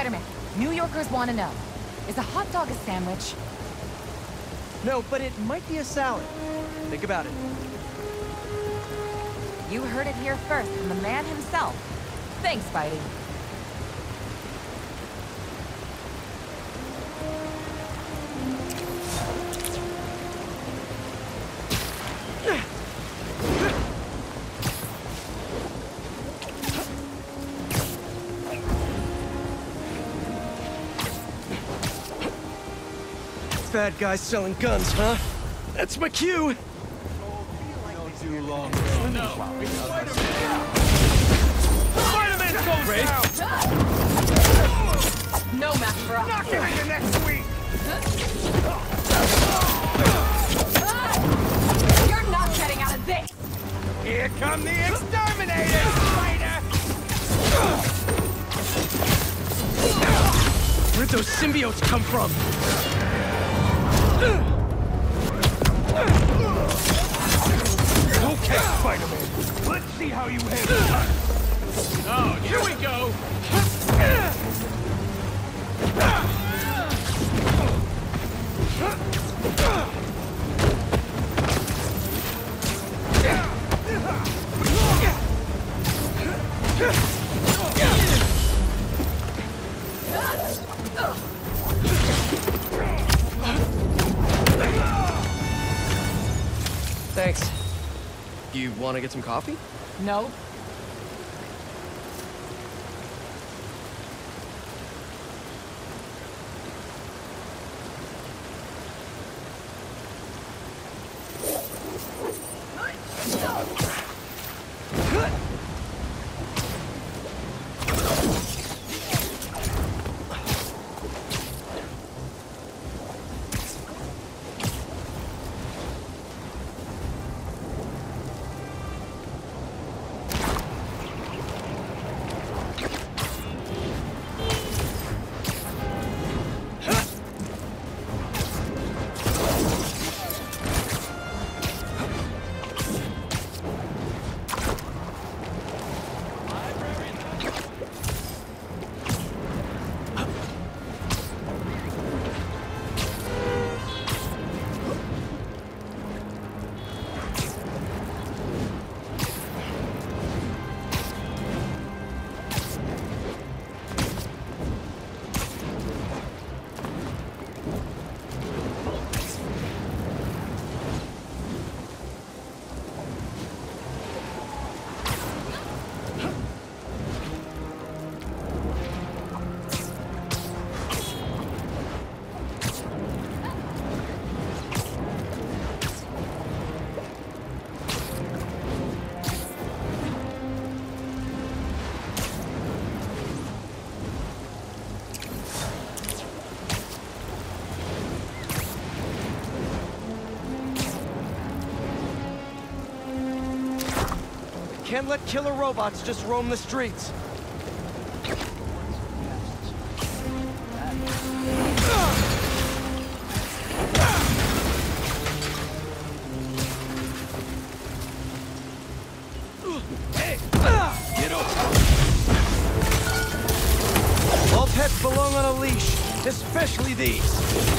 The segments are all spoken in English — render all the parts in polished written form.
Spider-Man, New Yorkers want to know, is a hot dog a sandwich? No, but it might be a salad. Think about it. You heard it here first from the man himself. Thanks, Spidey. Bad guys selling guns, huh? That's my cue! Don't do long. Spider-Man goes down! No match for us. Knock him into next week! You're not getting out of this! Here come the exterminators, Spider! Where'd those symbiotes come from? Okay, Spider-Man. Let's see how you handle that. Oh, here we go! Thanks. You want to get some coffee? No. Can't let killer robots just roam the streets. Hey! Get over! All pets belong on a leash, especially these.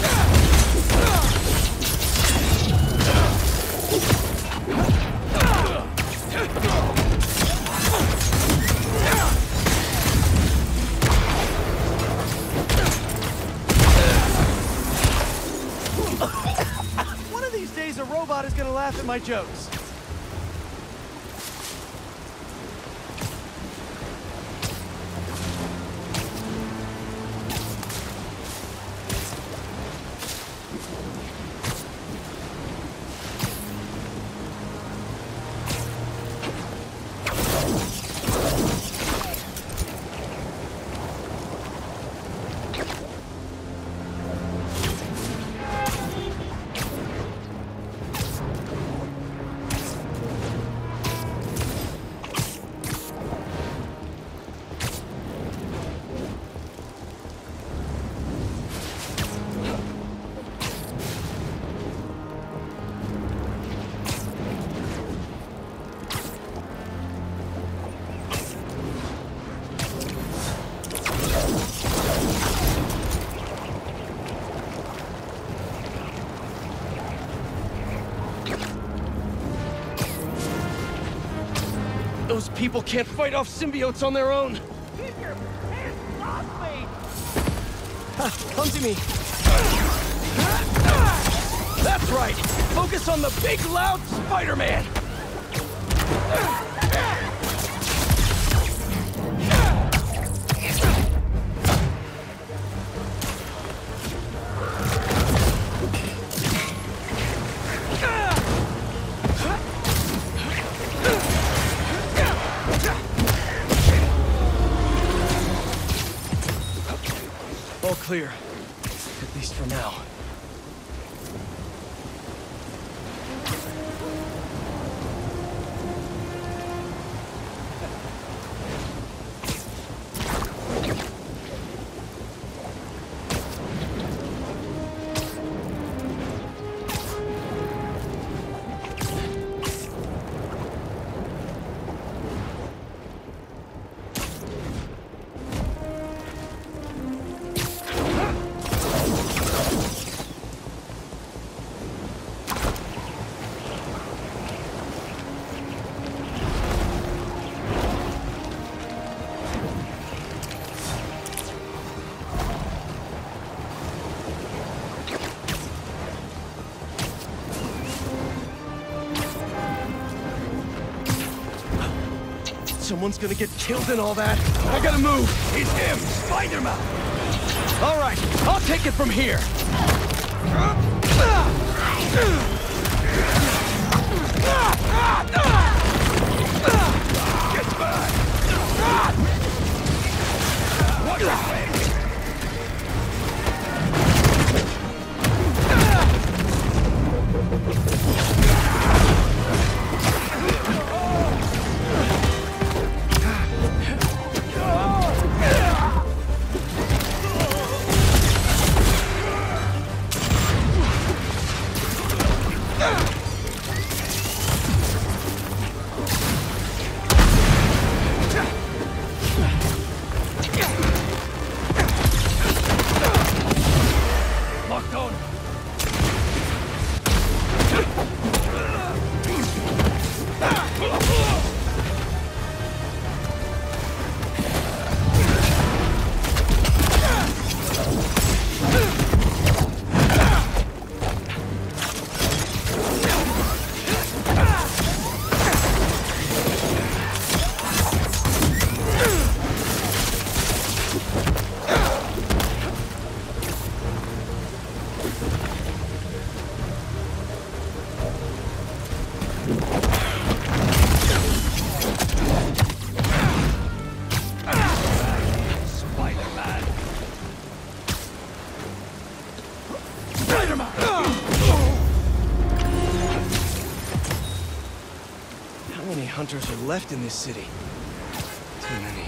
One of these days, a robot is gonna laugh at my jokes. Those people can't fight off symbiotes on their own. Keep your hands off me! Come to me. That's right. Focus on the big, loud Spider-Man. All clear. At least for now. Someone's gonna get killed in all that. I gotta move. It's him, Spider-Man! All right, I'll take it from here. Get back! Watch your face! Locked on! Spider-Man! Spider-Man! How many hunters are left in this city? Too many.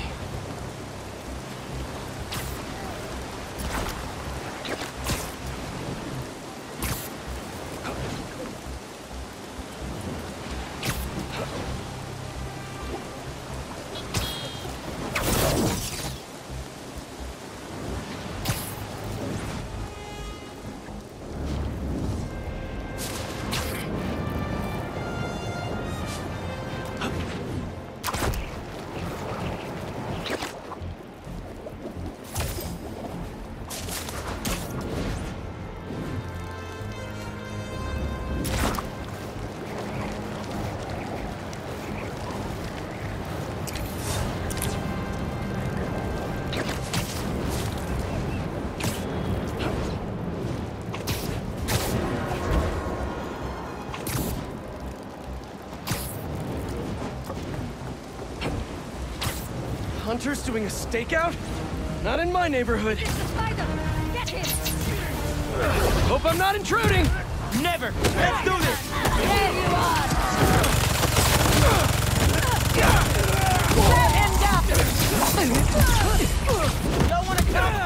Hunters doing a stakeout? Not in my neighborhood. It's the spider! Get him! Hope I'm not intruding! Never! Let's do this! There you are! Let him down! Don't want to come!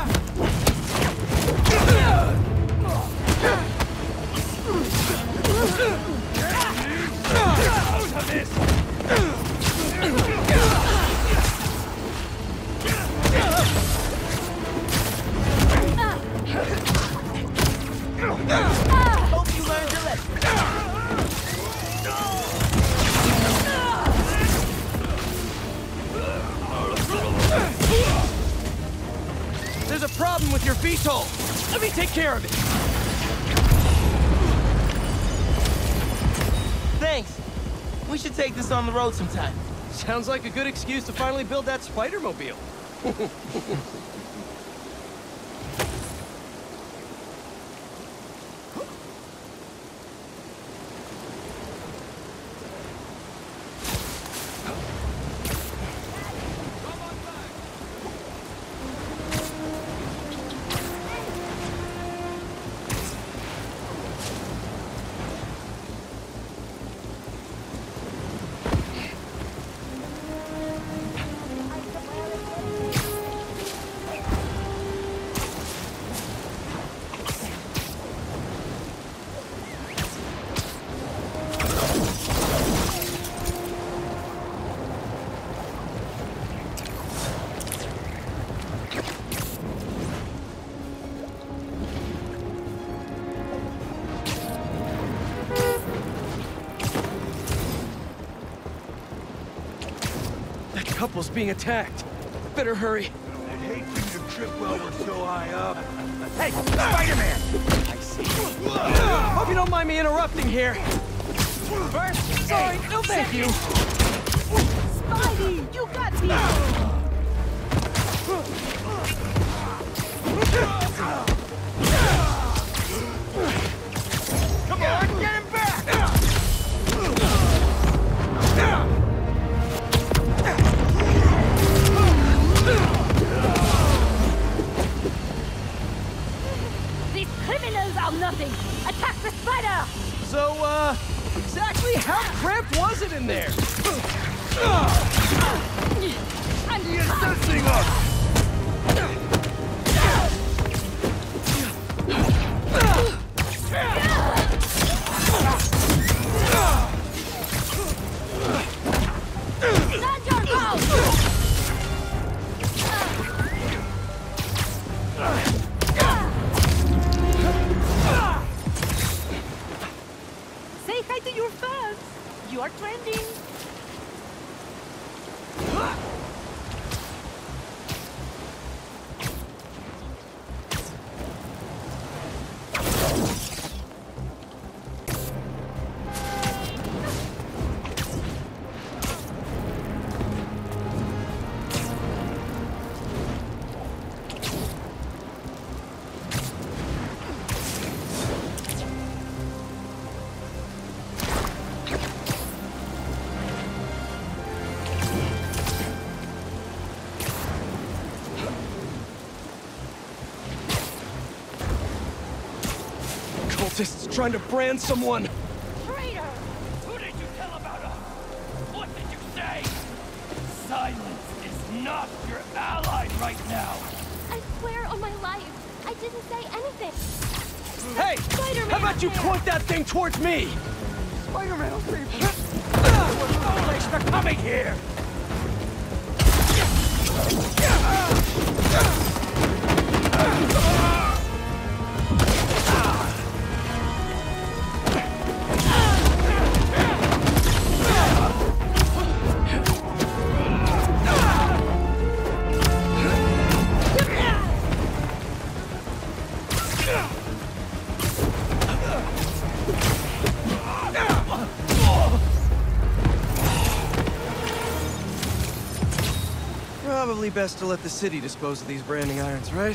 Out of this! Hope you learned your lesson. VTOL! Let me take care of it! Thanks. We should take this on the road sometime. Sounds like a good excuse to finally build that Spider-Mobile. Couple's being attacked. Better hurry. I'd hate for you to trip while we're so high up. Hey, Spider-Man! I see. Hope you don't mind me interrupting here. First, sorry, no thank you. Spidey, you got me! Come on, get him back! These criminals are nothing! Attack the spider! So, exactly how cramped was it in there? Get this thing up! Stand your ground! Say hi to your fans! You are trending! Cultists trying to brand someone. Traitor! Who did you tell about us? What did you say? Silence is not your ally right now. I swear on my life, I didn't say anything. Hey! Spider-Man How about you up there. point that thing towards me? Spider-Man will save you. Police, they're coming here! Probably best to let the city dispose of these branding irons, right?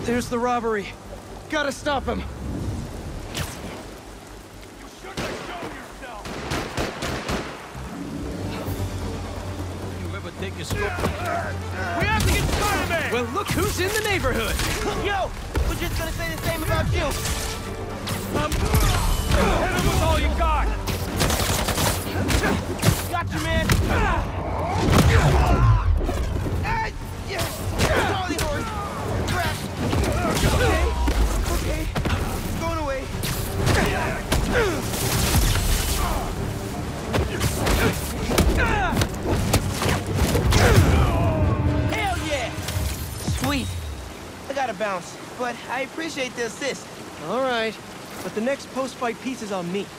There's the robbery. Gotta stop him. You shouldn't have shown yourself! You ever take a scope? We have to get Spider-Man! Well, look who's in the neighborhood! Yo, we're just gonna say the same about you. Hit him with all you got! Got you, man. Charlie horse. Crap. Okay. Going away. Hell yeah! Sweet. I gotta bounce, but I appreciate the assist. All right, but the next post-fight piece is on me.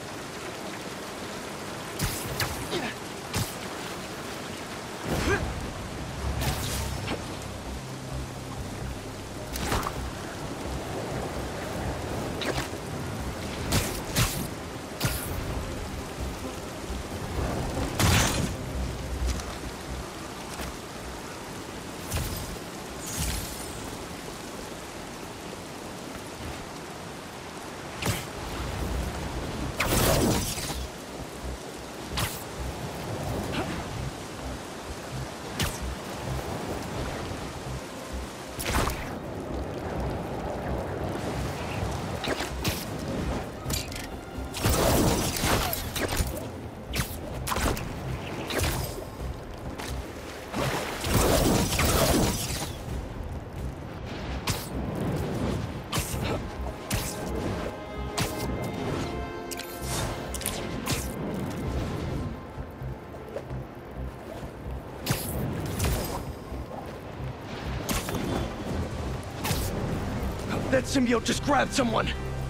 That symbiote just grabbed someone!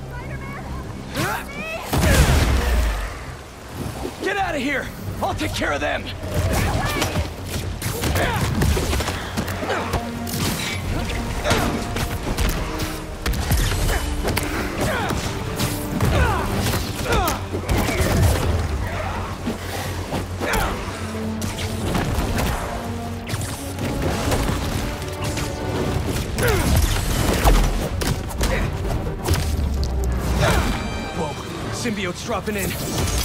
Get out of here! I'll take care of them! Symbiote's dropping in.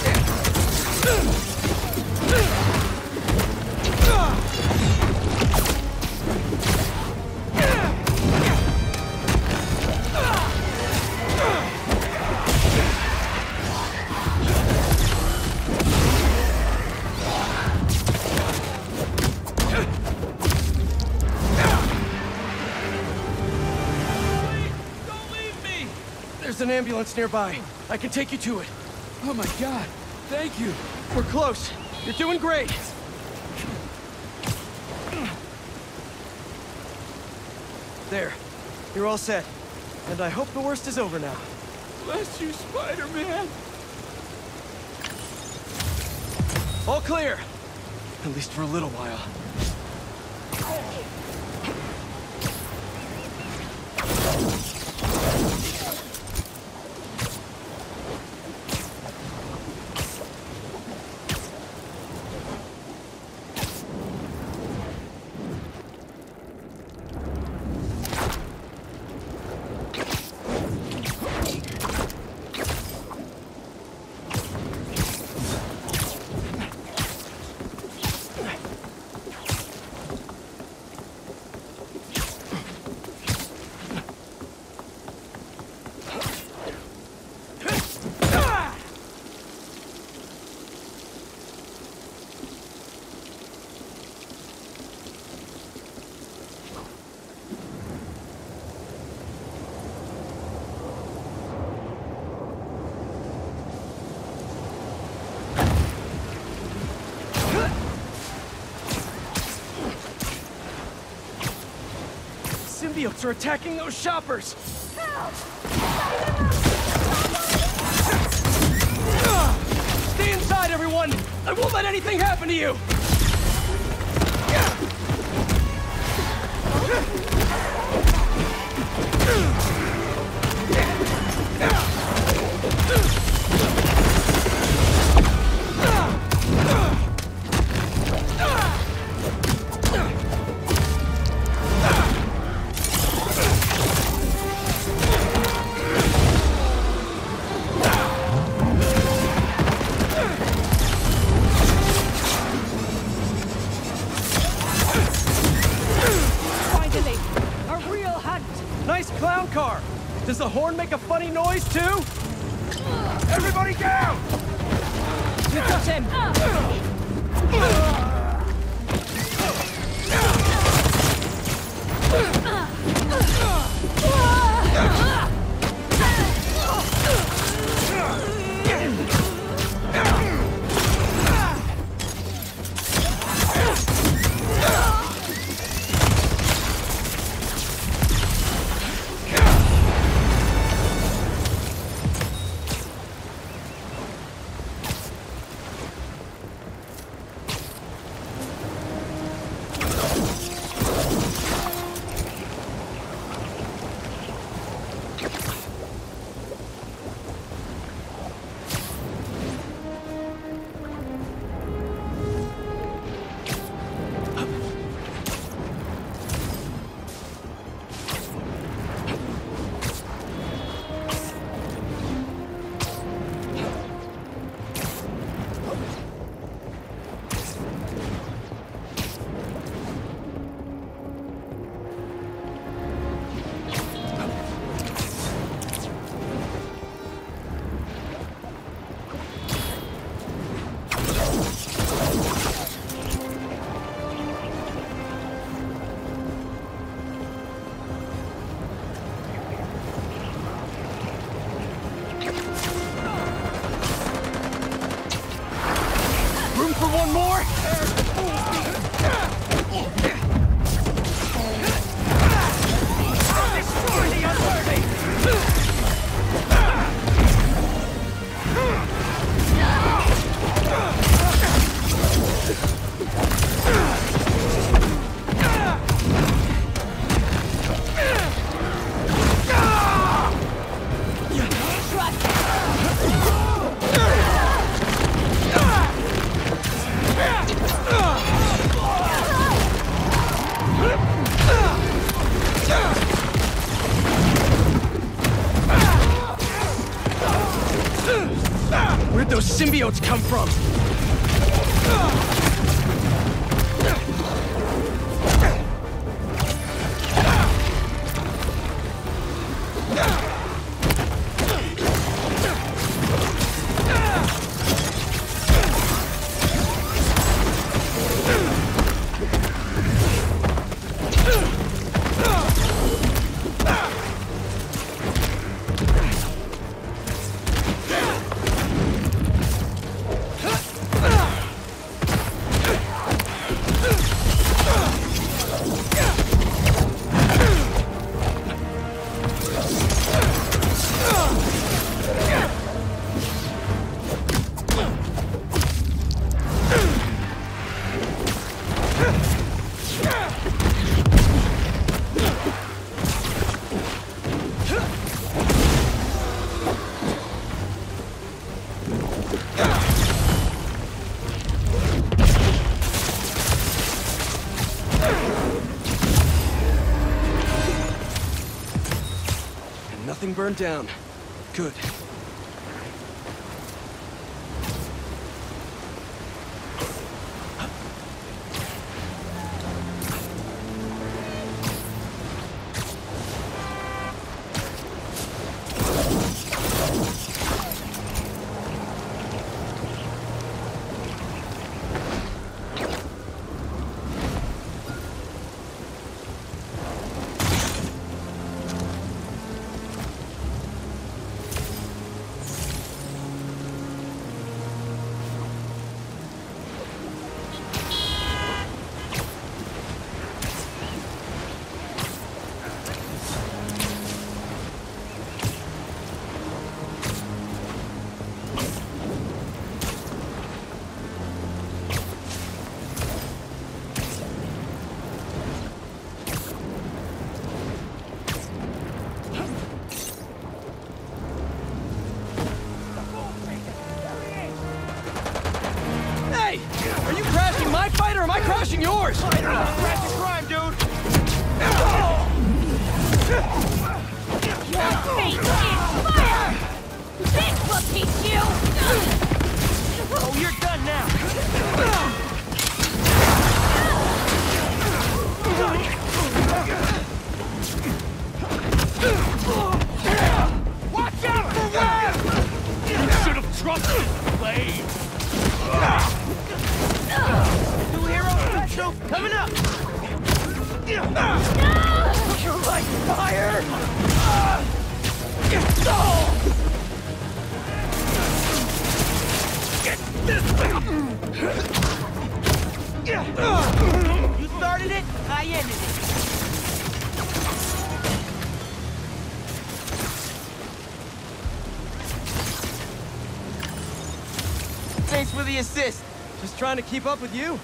Don't leave me! There's an ambulance nearby. I can take you to it. Oh my God! Thank you. We're close. You're doing great. There. You're all set. And I hope the worst is over now. Bless you, Spider-Man. All clear. At least for a little while. Symbiotes are attacking those shoppers! Stay inside, everyone! I won't let anything happen to you! Nice clown car. Does the horn make a funny noise too? Everybody down! You got him! For one more? Destroy the unworthy! Where'd those symbiotes come from? Nothing burned down. Good. Are you crashing my fight or am I crashing yours? Crash and crime, dude! Your fate is fire! This will teach you! Oh, you're done now. You like fire? You started it, I ended it. Thanks for the assist. Just trying to keep up with you.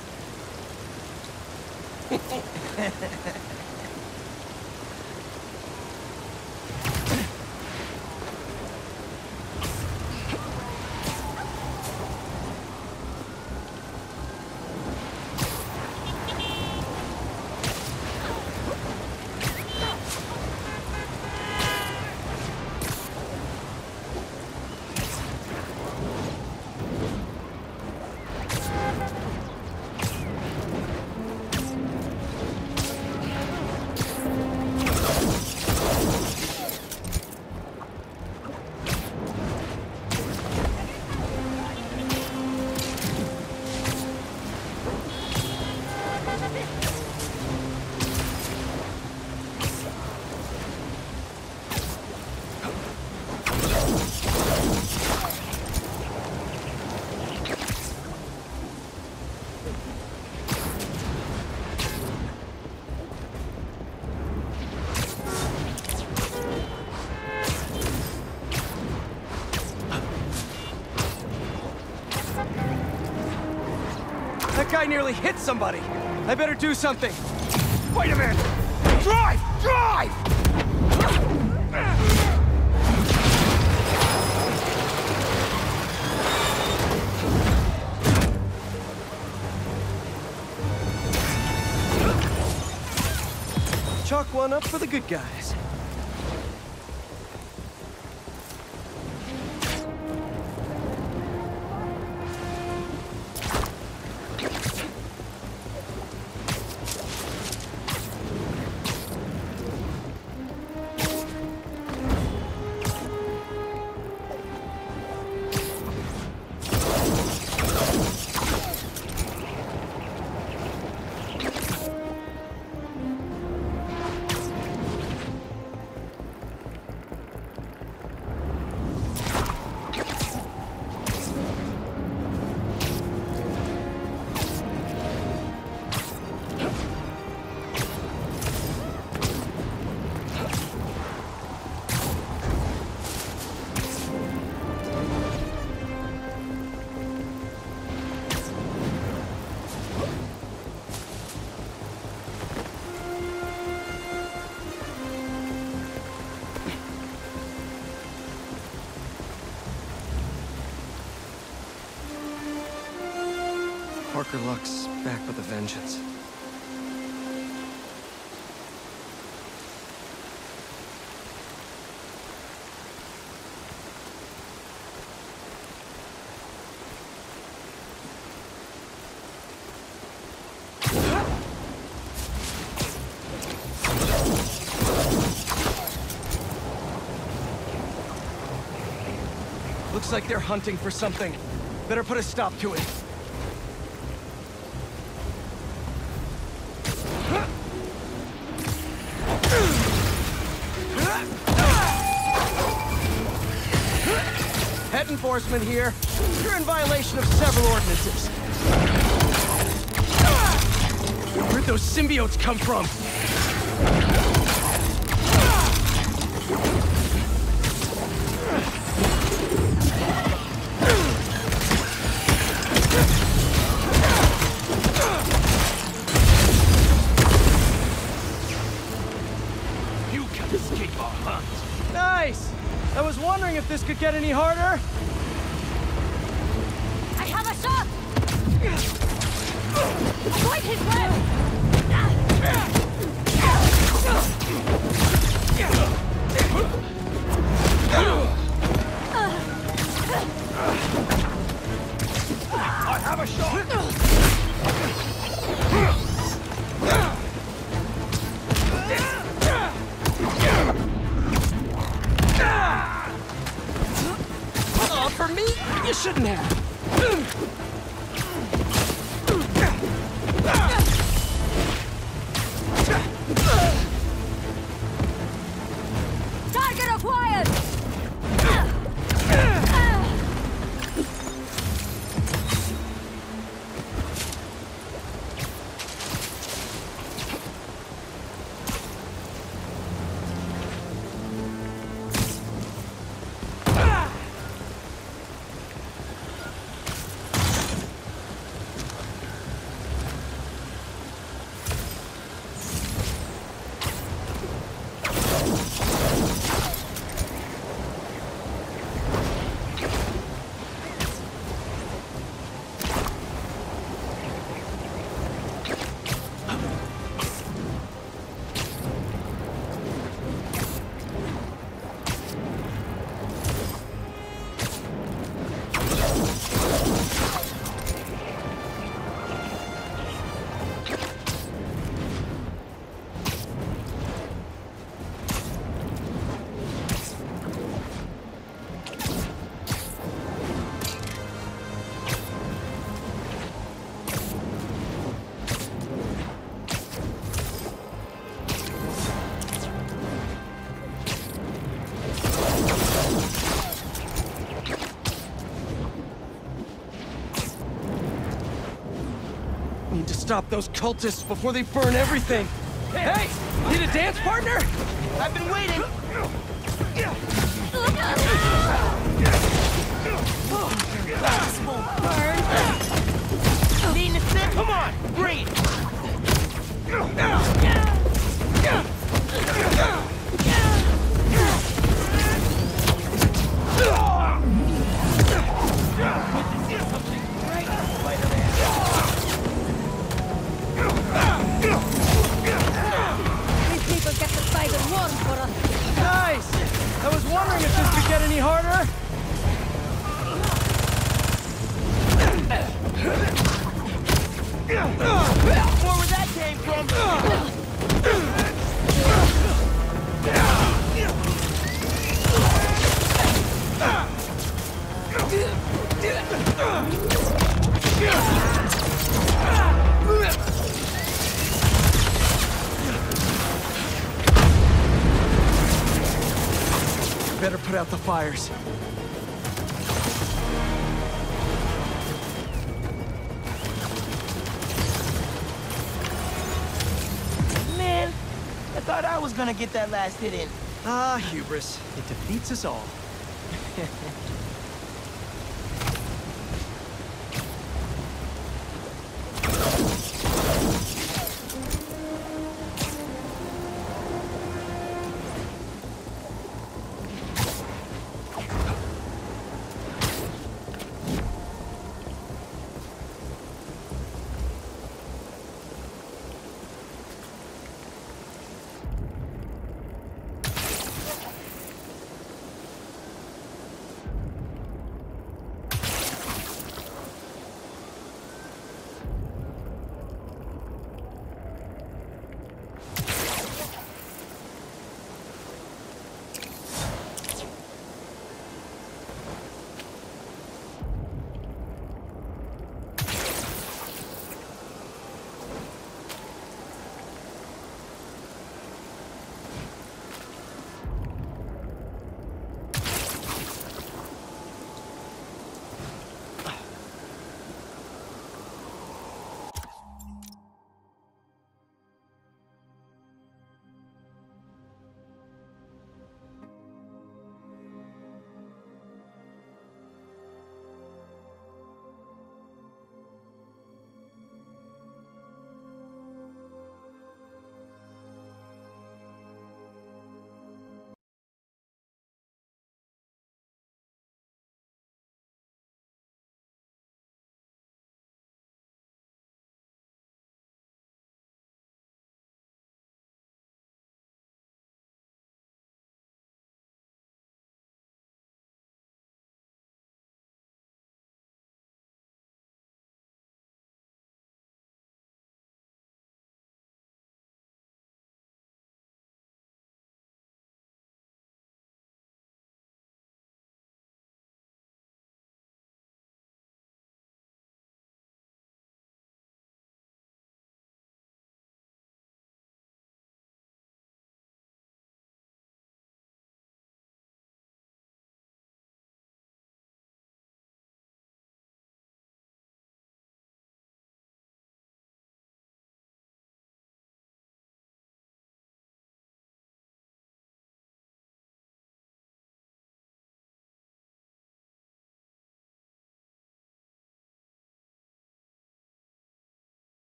That guy nearly hit somebody. I better do something. Wait a minute! Drive! Drive! Chalk one up for the good guys. Parker Luck's back with a vengeance. Looks like they're hunting for something. Better put a stop to it. Head enforcement here. You're in violation of several ordinances. Where'd those symbiotes come from? You can escape our hunt. Nice! I was wondering if this could get any harder. I have a shot! Avoid his web! I have a shot! For me, you shouldn't have. Need to stop those cultists before they burn everything. Hey! Need a dance partner? I've been waiting. Need a sip? Come on, breathe. These people get the spider warm for us. Nice! I was wondering if this could get any harder. Where that came from? Better put out the fires. Man, I thought I was gonna get that last hit in. Ah, hubris. It defeats us all.